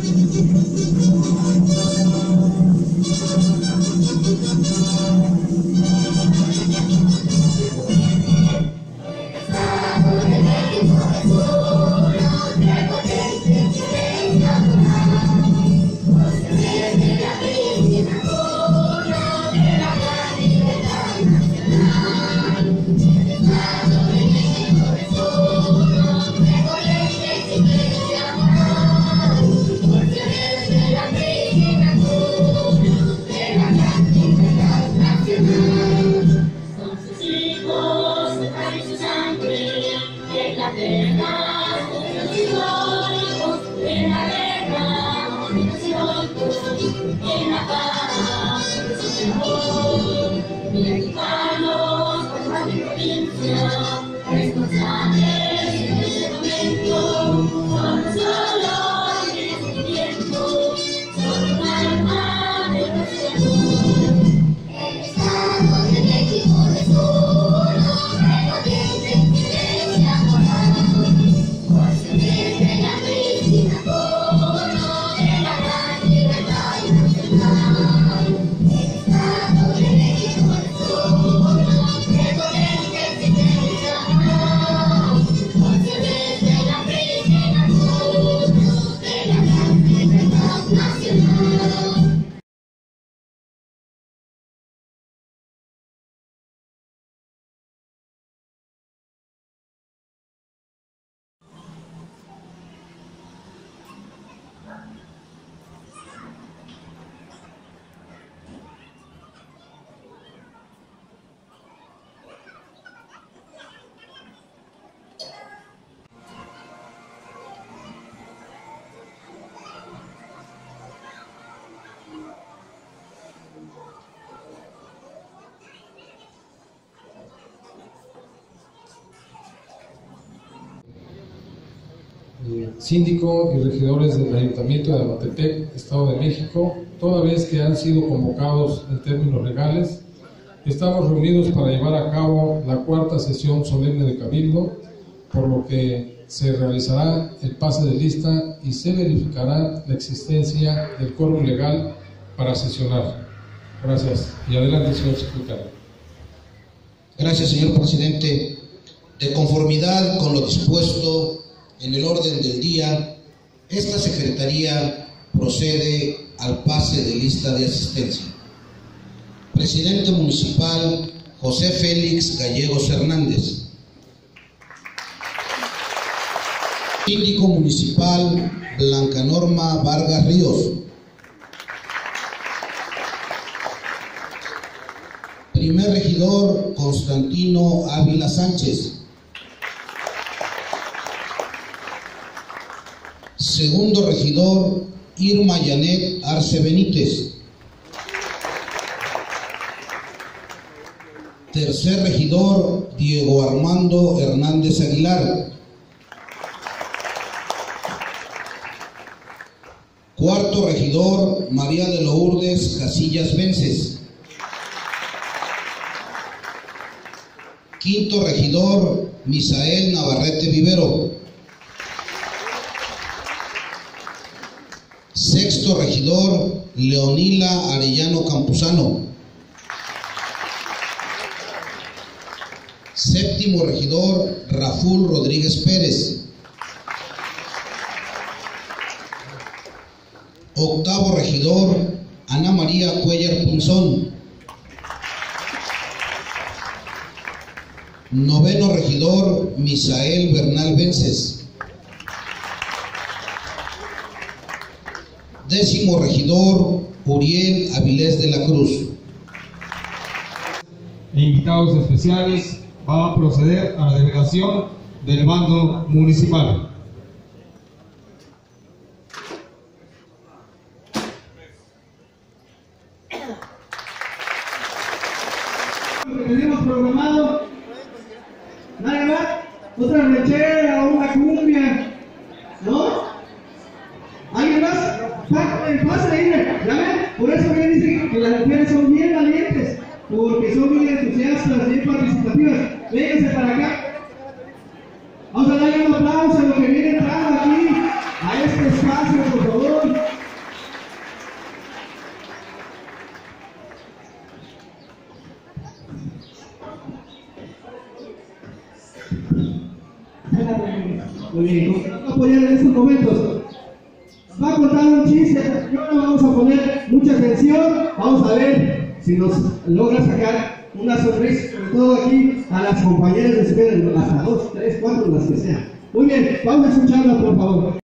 Síndico y regidores del Ayuntamiento de Amatepec, Estado de México, toda vez que han sido convocados en términos legales, estamos reunidos para llevar a cabo la cuarta sesión solemne de Cabildo, por lo que se realizará el pase de lista y se verificará la existencia del quórum legal para sesionar. Gracias. Y adelante, señor secretario. Gracias, señor presidente. De conformidad con lo dispuesto en el orden del día, esta secretaría procede al pase de lista de asistencia. Presidente municipal José Félix Gallegos Hernández. Síndico municipal Blanca Norma Vargas Ríos. Primer regidor Constantino Ávila Sánchez. Segundo regidor Irma Yanet Arce Benítez. Tercer regidor Diego Armando Hernández Aguilar. Cuarto regidor María de Lourdes Casillas Vences. Quinto regidor Misael Navarrete Vivero. Sexto regidor Leonila Arellano Campuzano. Séptimo regidor Raful Rodríguez Pérez. Octavo regidor Ana María Cuellar Punzón. Noveno regidor Misael Bernal Vences. Décimo regidor Uriel Avilés de la Cruz. Invitados especiales, va a proceder a la delegación del mando municipal. Lo que tenemos programado, nada más, otra ranchera o una cumbia, ¿no? ¿Alguien más? Pasa ahí, ¿ya ven? Por eso me dicen que las mujeres son bien valientes, porque son muy entusiastas, bien participativas. Vénganse para acá. Vamos a darle un aplauso a los que vienen entrando aquí, a este espacio, por favor. Muy bien, ¿cómo va a apoyar en estos momentos? Va a contar un chiste, señora, vamos a poner mucha atención, vamos a ver si nos logra sacar una sonrisa, sobre todo aquí a las compañeras de espera, hasta 2, 3, 4, las que sean. Muy bien, vamos a escucharla, por favor.